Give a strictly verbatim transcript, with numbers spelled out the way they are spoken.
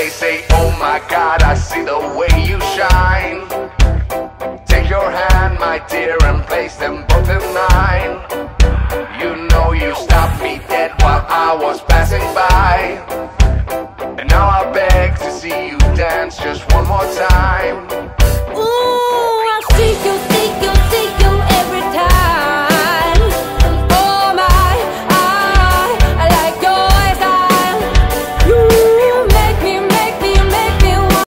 they say, oh my God, I see the way you shine. Take your hand, my dear, and place them both in mine. You know you stopped me dead while I was passing by, and now I beg to see you dance just one more time.